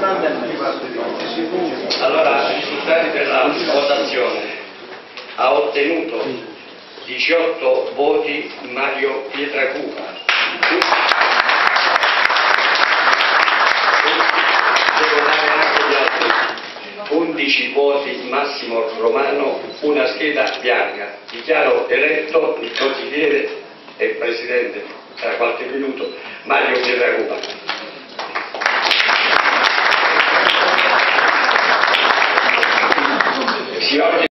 Allora, i risultati della votazione: ha ottenuto 18 voti Mario Pietracupa, 11 voti Massimo Romano, una scheda bianca. Dichiaro eletto il consigliere e presidente tra qualche minuto Mario Pietracupa.